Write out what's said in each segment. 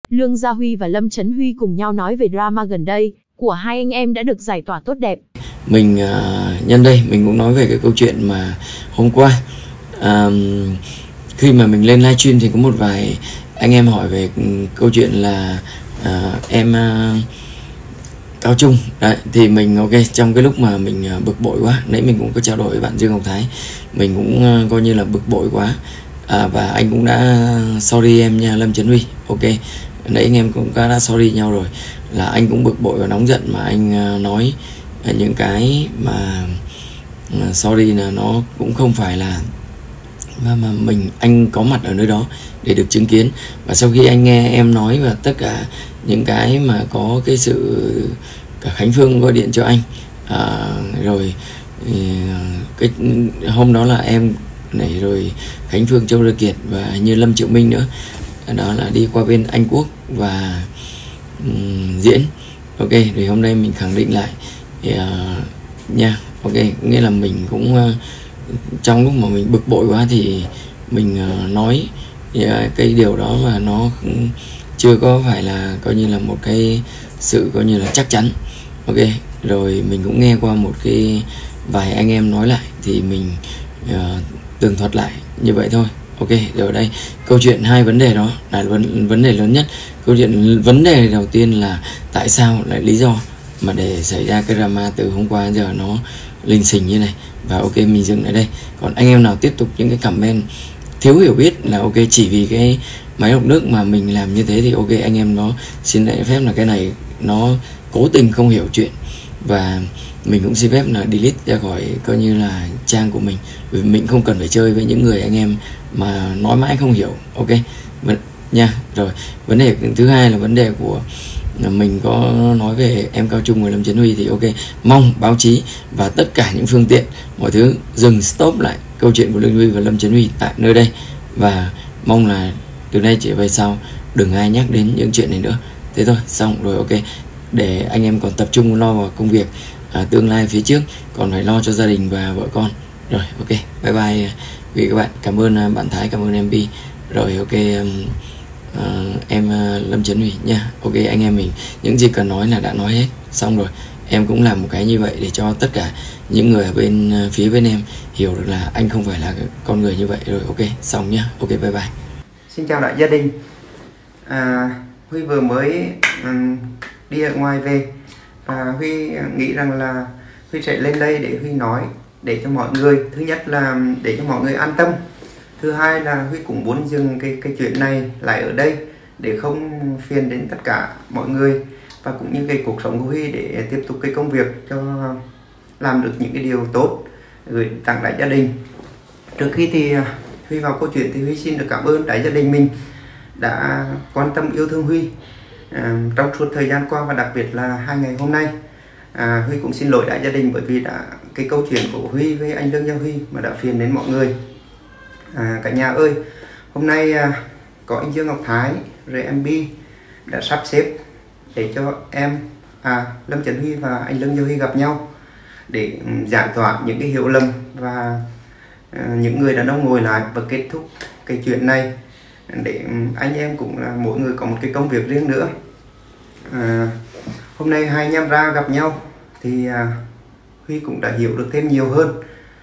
Lương Gia Huy và Lâm Chấn Huy cùng nhau nói về drama gần đây của hai anh em đã được giải tỏa tốt đẹp. Mình nhân đây mình cũng nói về cái câu chuyện mà hôm qua khi mà mình lên livestream thì có một vài anh em hỏi về câu chuyện là em Cao Trung đấy, thì mình ok, trong cái lúc mà mình bực bội quá, nãy mình cũng có trao đổi với bạn Dương Ngọc Thái, mình cũng coi như là bực bội quá, và anh cũng đã sorry em nha Lâm Chấn Huy. Ok, nãy anh em cũng đã sorry nhau rồi, là anh cũng bực bội và nóng giận mà anh nói những cái mà sorry là nó cũng không phải là mà anh có mặt ở nơi đó để được chứng kiến. Và sau khi anh nghe em nói và tất cả những cái mà có cái sự cả Khánh Phương gọi điện cho anh, rồi cái hôm đó là em này, rồi Khánh Phương, Châu Rơ Kiệt và như Lâm Triệu Minh nữa, đó là đi qua bên Anh Quốc và diễn. Ok, thì hôm nay mình khẳng định lại nha. Ok, nghĩa là mình cũng trong lúc mà mình bực bội quá thì mình nói cái điều đó mà nó chưa có phải là coi như là một cái sự coi như là chắc chắn. Ok, rồi mình cũng nghe qua một cái vài anh em nói lại thì mình tường thuật lại như vậy thôi. Ok, rồi ở đây câu chuyện hai vấn đề đó là vấn đề lớn nhất. Câu chuyện vấn đề đầu tiên là tại sao lại lý do mà để xảy ra cái drama từ hôm qua đến giờ nó lình xình như này. Và ok, mình dừng lại đây. Còn anh em nào tiếp tục những cái comment thiếu hiểu biết là ok, chỉ vì cái máy lọc nước mà mình làm như thế thì ok, anh em nó xin lỗi phép là cái này nó cố tình không hiểu chuyện, và mình cũng xin phép là delete ra khỏi coi như là trang của mình, vì mình không cần phải chơi với những người anh em mà nói mãi không hiểu. Ok nha. Rồi vấn đề thứ hai là vấn đề của mình có nói về em Cao Trung và Lâm Chấn Huy thì ok, mong báo chí và tất cả những phương tiện mọi thứ dừng stop lại câu chuyện của Lương Huy và Lâm Chấn Huy tại nơi đây, và mong là từ nay trở về sau đừng ai nhắc đến những chuyện này nữa. Thế thôi, xong rồi. Ok, để anh em còn tập trung lo vào công việc tương lai phía trước, còn phải lo cho gia đình và vợ con. Rồi ok, bye bye quý các bạn. Cảm ơn bạn Thái, cảm ơn em Bi. Rồi ok, em Lâm Chấn Huy nha. Ok, anh em mình những gì cần nói là đã nói hết xong rồi. Em cũng làm một cái như vậy để cho tất cả những người ở bên phía bên em hiểu được là anh không phải là con người như vậy. Rồi ok, xong nhá. Ok, bye bye. Xin chào đại gia đình. Huy vừa mới đi ở ngoài về, và Huy nghĩ rằng là Huy sẽ lên đây để Huy nói để cho mọi người, thứ nhất là để cho mọi người an tâm, thứ hai là Huy cũng muốn dừng cái chuyện này lại ở đây để không phiền đến tất cả mọi người, và cũng như cái cuộc sống của Huy để tiếp tục cái công việc cho làm được những cái điều tốt gửi tặng đại gia đình. Trước khi thì Huy vào câu chuyện thì Huy xin được cảm ơn đại gia đình mình đã quan tâm yêu thương Huy trong suốt thời gian qua, và đặc biệt là 2 ngày hôm nay. Huy cũng xin lỗi đại gia đình bởi vì đã cái câu chuyện của Huy với anh Lương Gia Huy mà đã phiền đến mọi người. Cả nhà ơi, hôm nay có anh Dương Ngọc Thái rồi em Bi đã sắp xếp để cho em Lâm Chấn Huy và anh Lương Gia Huy gặp nhau để giải tỏa những cái hiểu lầm, và những người đàn ông ngồi lại và kết thúc cái chuyện này, để anh em cũng là mỗi người có một cái công việc riêng nữa. Hôm nay hai anh em ra gặp nhau thì Huy cũng đã hiểu được thêm nhiều hơn.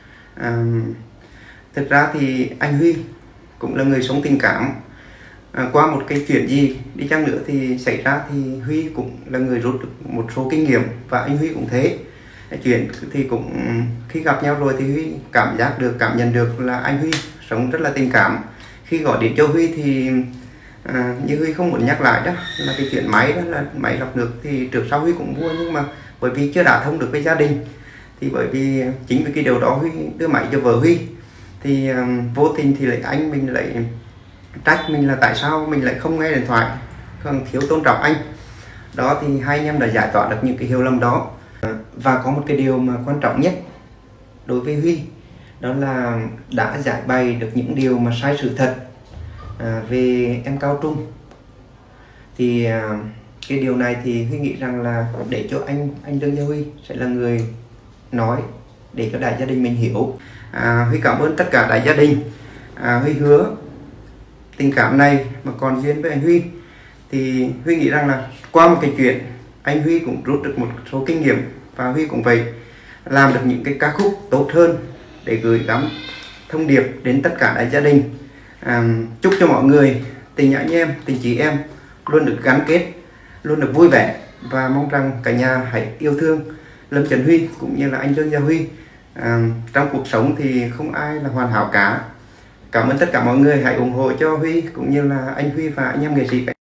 Thực ra thì anh Huy cũng là người sống tình cảm. Qua một cái chuyện gì đi chăng nữa thì xảy ra thì Huy cũng là người rút được một số kinh nghiệm, và anh Huy cũng thế. Chuyện thì cũng khi gặp nhau rồi thì Huy cảm nhận được là anh Huy sống rất là tình cảm. Khi gọi điện cho Huy thì như Huy không muốn nhắc lại đó là cái chuyện máy đó, là máy lọc nước thì trước sau Huy cũng mua, nhưng mà bởi vì chưa đã thông được với gia đình, thì bởi vì chính vì cái điều đó Huy đưa máy cho vợ Huy, thì vô tình thì lại anh mình lại trách mình là tại sao mình lại không nghe điện thoại, còn thiếu tôn trọng anh. Đó thì hai anh em đã giải tỏa được những cái hiểu lầm đó. Và có một cái điều mà quan trọng nhất đối với Huy, đó là đã giải bày được những điều mà sai sự thật về em Cao Trung. Thì cái điều này thì Huy nghĩ rằng là để cho anh Lương Gia Huy sẽ là người nói để cho đại gia đình mình hiểu. Huy cảm ơn tất cả đại gia đình. Huy hứa tình cảm này mà còn duyên với anh Huy Thì Huy nghĩ rằng là qua một cái chuyện, anh Huy cũng rút được một số kinh nghiệm, và Huy cũng vậy làm được những cái ca khúc tốt hơn để gửi gắm thông điệp đến tất cả đại gia đình. Chúc cho mọi người, tình anh em, tình chị em luôn được gắn kết, luôn được vui vẻ, và mong rằng cả nhà hãy yêu thương Lâm Trấn Huy cũng như là anh Dương Gia Huy. Trong cuộc sống thì không ai là hoàn hảo cả. Cảm ơn tất cả mọi người, hãy ủng hộ cho Huy cũng như là anh Huy và anh em nghệ sĩ.